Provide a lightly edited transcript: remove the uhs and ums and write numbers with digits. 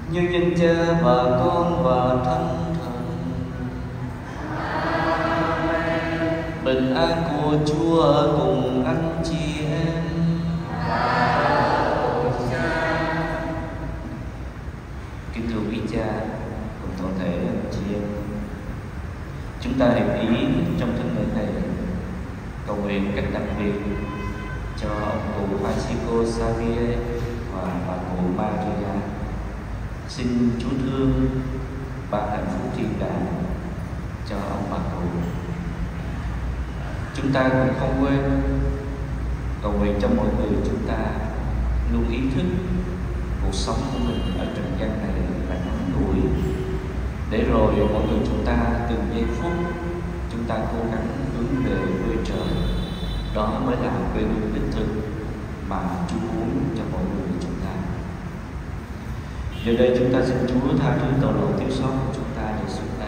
như nhân Cha và Con và Thánh Thần. Bình an của Chúa cùng anh chị em. Kính thưa quý cha cùng toàn thể anh chị em, chúng ta hiệp ý trong thánh lễ này cầu nguyện cách đặc biệt cho ông cụ Francisco Xavier và bà cụ Maria. Xin Chúa thương ban hạnh phúc thiên đàng cho ông bà cụ. Chúng ta cũng không quên cầu nguyện cho mọi người chúng ta luôn ý thức cuộc sống của mình ở trần gian này là ngắn ngủi, để rồi mọi người chúng ta từng giây phút chúng ta cố gắng hướng về quê trời. Đó mới là quê hương đích thực mà Chúa muốn cho mọi người chúng ta. Giờ đây chúng ta xin Chúa tha thứ tội lỗi thiếu sót của chúng ta để sự